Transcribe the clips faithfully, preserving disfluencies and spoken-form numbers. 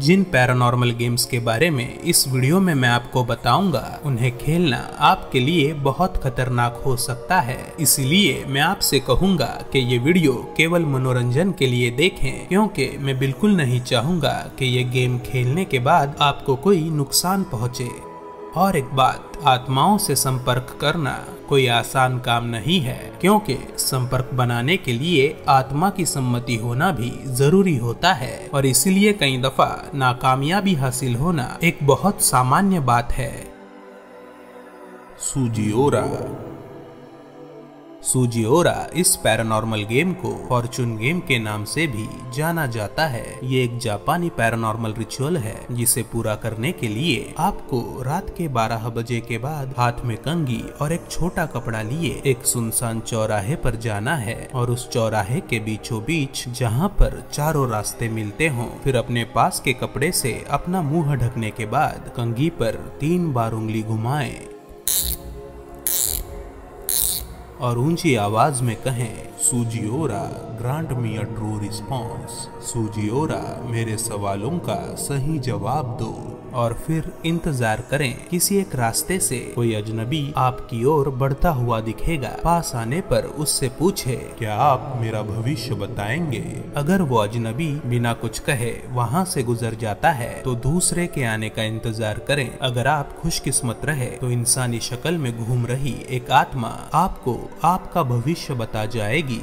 जिन paranormal games के बारे में इस वीडियो में मैं आपको बताऊंगा उन्हें खेलना आपके लिए बहुत खतरनाक हो सकता है। इसलिए मैं आपसे कहूंगा कि ये वीडियो केवल मनोरंजन के लिए देखें, क्योंकि मैं बिल्कुल नहीं चाहूंगा कि ये गेम खेलने के बाद आपको कोई नुकसान पहुंचे। और एक बात, आत्माओं से संपर्क करना कोई आसान काम नहीं है, क्योंकि संपर्क बनाने के लिए आत्मा की सम्मति होना भी जरूरी होता है और इसीलिए कई दफा नाकामयाबी हासिल होना एक बहुत सामान्य बात है। सुजिओरा सुजिओरा इस पैरानॉर्मल गेम को फॉर्चून गेम के नाम से भी जाना जाता है। ये एक जापानी पैरानॉर्मल रिचुअल है जिसे पूरा करने के लिए आपको रात के बारह बजे के बाद हाथ में कंघी और एक छोटा कपड़ा लिए एक सुनसान चौराहे पर जाना है और उस चौराहे के बीचों बीच जहाँ पर चारों रास्ते मिलते हों, फिर अपने पास के कपड़े से अपना मुंह ढकने के बाद कंघी पर तीन बार उंगली घुमाएं और ऊंची आवाज में कहें, सुजिओरा grant me a true response. सुजिओरा मेरे सवालों का सही जवाब दो। और फिर इंतजार करें। किसी एक रास्ते से कोई अजनबी आपकी ओर बढ़ता हुआ दिखेगा। पास आने पर उससे पूछे, क्या आप मेरा भविष्य बताएंगे? अगर वो अजनबी बिना कुछ कहे वहाँ से गुजर जाता है तो दूसरे के आने का इंतजार करें। अगर आप खुशकिस्मत रहे तो इंसानी शक्ल में घूम रही एक आत्मा आपको आपका भविष्य बता जाएगी।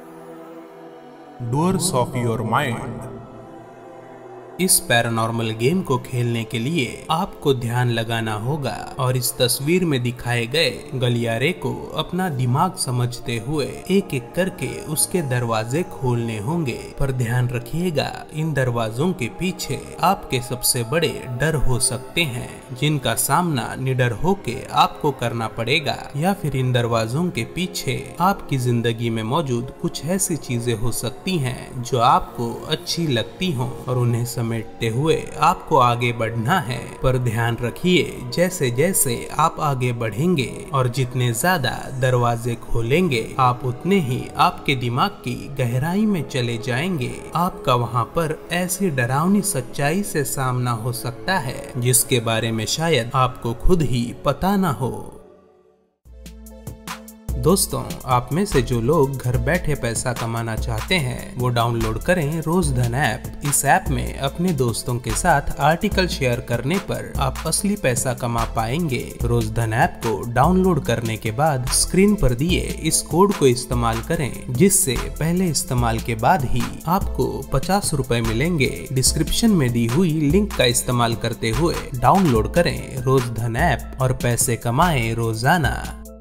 Doors of your mind. इस पैरानॉर्मल गेम को खेलने के लिए आपको ध्यान लगाना होगा और इस तस्वीर में दिखाए गए गलियारे को अपना दिमाग समझते हुए एक एक करके उसके दरवाजे खोलने होंगे। पर ध्यान रखिएगा, इन दरवाजों के पीछे आपके सबसे बड़े डर हो सकते हैं जिनका सामना निडर होके आपको करना पड़ेगा, या फिर इन दरवाजों के पीछे आपकी जिंदगी में मौजूद कुछ ऐसी चीजें हो सकती हैं जो आपको अच्छी लगती हों और उन्हें समेटते हुए आपको आगे बढ़ना है। पर ध्यान रखिए, जैसे जैसे आप आगे बढ़ेंगे और जितने ज्यादा दरवाजे खोलेंगे आप उतने ही आपके दिमाग की गहराई में चले जाएंगे। आपका वहां पर ऐसी डरावनी सच्चाई से सामना हो सकता है जिसके बारे में शायद आपको खुद ही पता ना हो। दोस्तों, आप में से जो लोग घर बैठे पैसा कमाना चाहते हैं वो डाउनलोड करें रोजधन ऐप। इस ऐप में अपने दोस्तों के साथ आर्टिकल शेयर करने पर आप असली पैसा कमा पाएंगे। रोजधन ऐप को डाउनलोड करने के बाद स्क्रीन पर दिए इस कोड को इस्तेमाल करें, जिससे पहले इस्तेमाल के बाद ही आपको पचास रुपए मिलेंगे। डिस्क्रिप्शन में दी हुई लिंक का इस्तेमाल करते हुए डाउनलोड करें रोजधन ऐप और पैसे कमाएं रोजाना।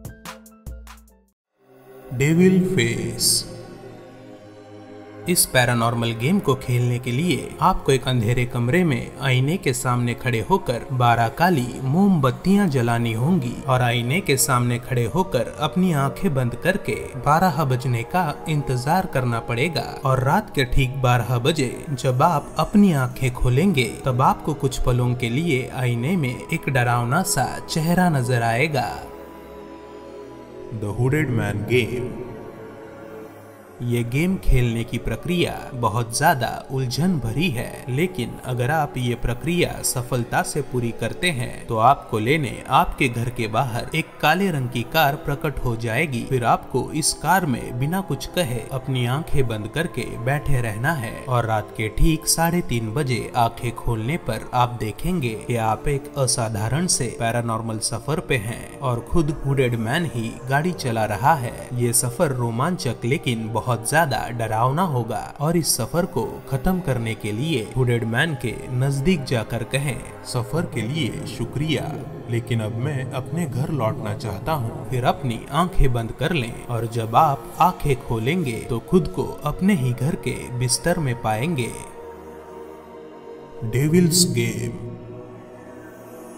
Devil face. इस पैरानॉर्मल गेम को खेलने के लिए आपको एक अंधेरे कमरे में आईने के सामने खड़े होकर बारह काली मोमबत्तियां जलानी होंगी और आईने के सामने खड़े होकर अपनी आंखें बंद करके बारह बजने का इंतजार करना पड़ेगा। और रात के ठीक बारह बजे जब आप अपनी आंखें खोलेंगे तब आपको कुछ पलों के लिए आईने में एक डरावना सा चेहरा नजर आएगा। The hooded man game. ये गेम खेलने की प्रक्रिया बहुत ज्यादा उलझन भरी है, लेकिन अगर आप ये प्रक्रिया सफलता से पूरी करते हैं तो आपको लेने आपके घर के बाहर एक काले रंग की कार प्रकट हो जाएगी। फिर आपको इस कार में बिना कुछ कहे अपनी आंखें बंद करके बैठे रहना है और रात के ठीक साढ़े तीन बजे आंखें खोलने पर आप देखेंगे कि आप एक असाधारण से पैरानॉर्मल सफर पे हैं और खुद हुडेड मैन ही गाड़ी चला रहा है। ये सफर रोमांचक लेकिन बहुत बहुत ज्यादा डरावना होगा और इस सफर को खत्म करने के लिए हुडेड मैन के नजदीक जाकर कहें, सफर के लिए शुक्रिया, लेकिन अब मैं अपने घर लौटना चाहता हूँ। फिर अपनी आंखें बंद कर लें और जब आप आंखें खोलेंगे तो खुद को अपने ही घर के बिस्तर में पाएंगे। Devils game.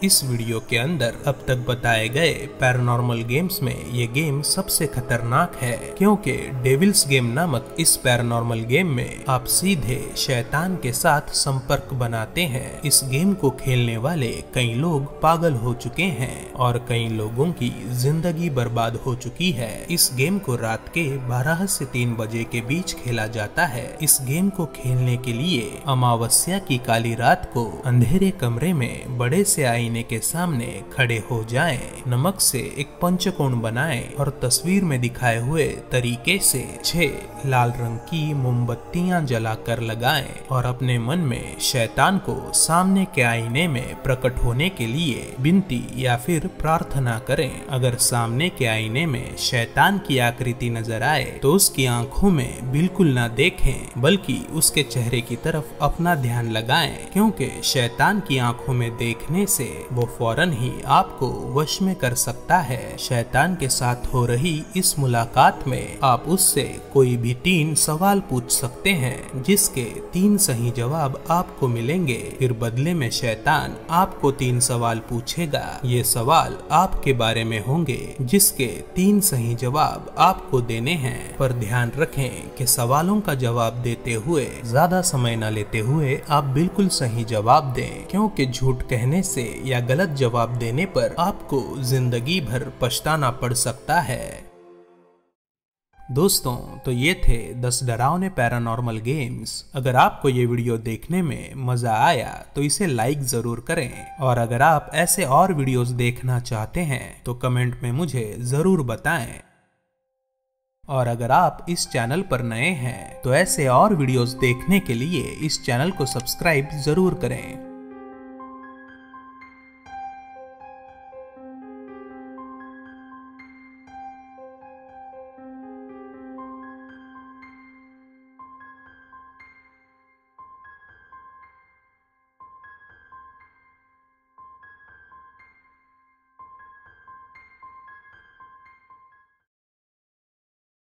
इस वीडियो के अंदर अब तक बताए गए पैरानॉर्मल गेम्स में ये गेम सबसे खतरनाक है, क्योंकि डेविल्स गेम नामक इस पैरानॉर्मल गेम में आप सीधे शैतान के साथ संपर्क बनाते हैं। इस गेम को खेलने वाले कई लोग पागल हो चुके हैं और कई लोगों की जिंदगी बर्बाद हो चुकी है। इस गेम को रात के बारह से तीन बजे के बीच खेला जाता है। इस गेम को खेलने के लिए अमावस्या की काली रात को अंधेरे कमरे में बड़े से आईने के सामने खड़े हो जाएं, नमक से एक पंचकोण बनाएं और तस्वीर में दिखाए हुए तरीके से छह लाल रंग की मोमबत्तियां जलाकर लगाएं और अपने मन में शैतान को सामने के आईने में प्रकट होने के लिए विनती या फिर प्रार्थना करें। अगर सामने के आईने में शैतान की आकृति नजर आए तो उसकी आंखों में बिल्कुल ना देखें, बल्कि उसके चेहरे की तरफ अपना ध्यान लगाएं, क्योंकि शैतान की आंखों में देखने से वो फौरन ही आपको वश में कर सकता है। शैतान के साथ हो रही इस मुलाकात में आप उससे कोई भी तीन सवाल पूछ सकते हैं, जिसके तीन सही जवाब आपको मिलेंगे। फिर बदले में शैतान आपको तीन सवाल पूछेगा। ये सवाल आपके बारे में होंगे, जिसके तीन सही जवाब आपको देने हैं। पर ध्यान रखें कि सवालों का जवाब देते हुए ज्यादा समय न लेते हुए आप बिल्कुल सही जवाब दें, क्योंकि झूठ कहने से या गलत जवाब देने पर आपको जिंदगी भर पछताना पड़ सकता है। दोस्तों, तो ये थे दस डरावने पैरानॉर्मल गेम्स। अगर आपको ये वीडियो देखने में मजा आया तो इसे लाइक जरूर करें, और अगर आप ऐसे और वीडियोस देखना चाहते हैं तो कमेंट में मुझे जरूर बताएं। और अगर आप इस चैनल पर नए हैं तो ऐसे और वीडियोस देखने के लिए इस चैनल को सब्सक्राइब जरूर करें।